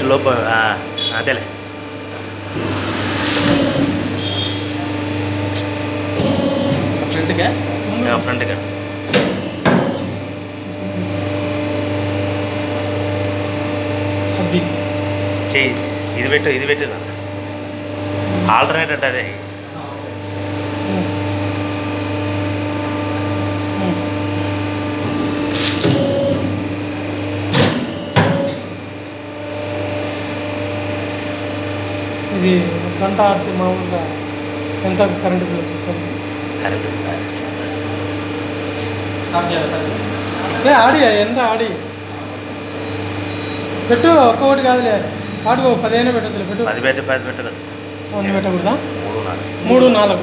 లోపల అదేలే ఫ్రంట్గా ఫ్రంట్గా చెయ్యి ఇది పెట్టు ఆల్టర్నేట్ అంటే అదే ఇది గంట ఆడితే మామూలుగా ఎంత కరెంటు బిల్ వచ్చేస్తుంది? ఆడి ఎంత ఆడి పెట్టు ఒక్కొక్కటి కాదులే ఆడుకో 15 పెట్టదు పెట్టు 10 పెట్టదు వంద పెట్టకూడదా 3 4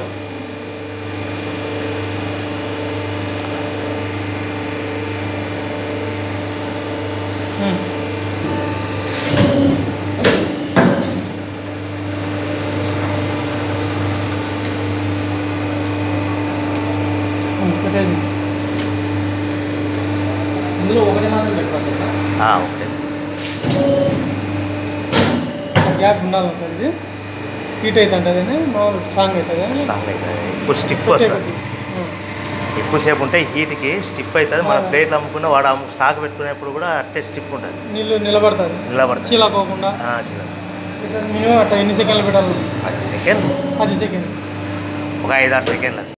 పెట్టేది ఇందులో ఒకటి మాత్రం పెట్టుకోవచ్చు ఓకే గ్యాప్ ఉండాలి సార్ ఇది హీట్ అవుతుంది అదే మామూలు స్ట్రాంగ్ అవుతుంది ఎక్కువ స్టిఫ్ వస్తుంది ఎక్కువసేపు ఉంటే హీట్కి స్టిఫ్ అవుతుంది మన ప్లేట్లు అమ్ముకున్న వాడు స్టాక్ పెట్టుకునేప్పుడు కూడా అట్టే స్టిఫ్ ఉంటుంది నీళ్ళు నిలబడుతుంది చీలకోకుండా మినిమం అట్లా ఎన్ని సెకండ్లు పెట్టాలి 10 సెకండ్ ఒక 5-6 సెకండ్లు